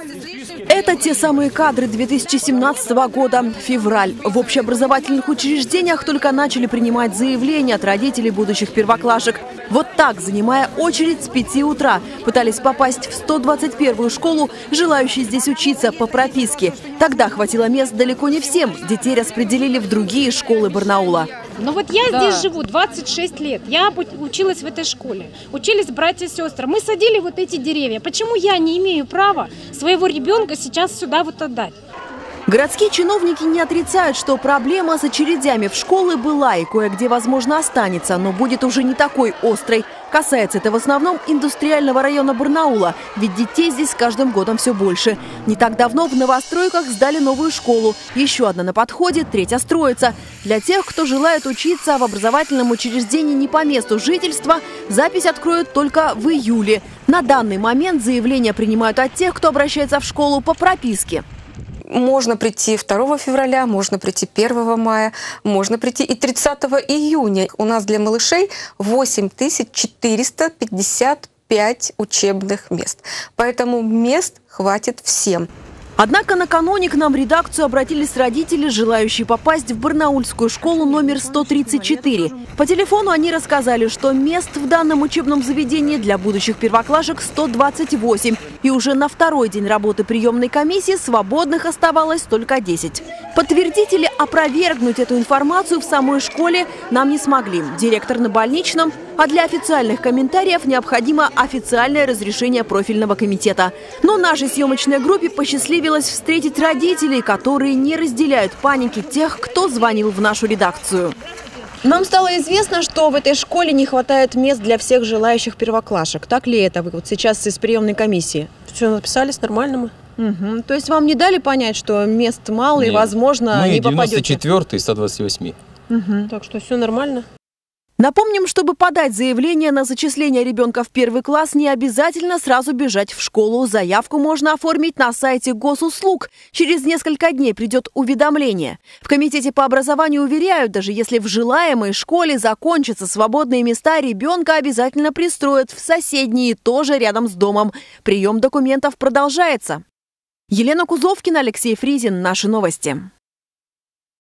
Это те самые кадры 2017 года. Февраль. В общеобразовательных учреждениях только начали принимать заявления от родителей будущих первоклашек. Вот так, занимая очередь с 5 утра, пытались попасть в 121-ю школу, желающие здесь учиться по прописке. Тогда хватило мест далеко не всем. Детей распределили в другие школы Барнаула. Ну вот я здесь живу 26 лет. Я училась в этой школе. Учились братья и сестры. Мы садили вот эти деревья. Почему я не имею права своего ребенка сейчас сюда вот отдать? Городские чиновники не отрицают, что проблема с очередями в школы была и кое-где, возможно, останется, но будет уже не такой острой. Касается это в основном индустриального района Барнаула, ведь детей здесь с каждым годом все больше. Не так давно в новостройках сдали новую школу. Еще одна на подходе, третья строится. Для тех, кто желает учиться в образовательном учреждении не по месту жительства, запись откроют только в июле. На данный момент заявления принимают от тех, кто обращается в школу по прописке. Можно прийти 2 февраля, можно прийти 1 мая, можно прийти и 30 июня. У нас для малышей 8455 учебных мест. Поэтому мест хватит всем. Однако накануне к нам в редакцию обратились родители, желающие попасть в барнаульскую школу номер 134. По телефону они рассказали, что мест в данном учебном заведении для будущих первоклашек 128. И уже на второй день работы приемной комиссии свободных оставалось только 10. Подтвердить или опровергнуть эту информацию в самой школе нам не смогли. Директор на больничном, а для официальных комментариев необходимо официальное разрешение профильного комитета. Но нашей съемочной группе посчастливилось встретить родителей, которые не разделяют паники тех, кто звонил в нашу редакцию. Нам стало известно, что в этой школе не хватает мест для всех желающих первоклашек. Так ли это? Вы вот сейчас из приемной комиссии. Все написались, нормально мы. Угу. То есть вам не дали понять, что мест мало и, возможно, не попадете? 94-й из 128. Угу. Так что все нормально. Напомним, чтобы подать заявление на зачисление ребенка в 1 класс, не обязательно сразу бежать в школу. Заявку можно оформить на сайте госуслуг. Через несколько дней придет уведомление. В комитете по образованию уверяют, даже если в желаемой школе закончатся свободные места, ребенка обязательно пристроят в соседние, тоже рядом с домом. Прием документов продолжается. Елена Кузовкина, Алексей Фризин. Наши новости.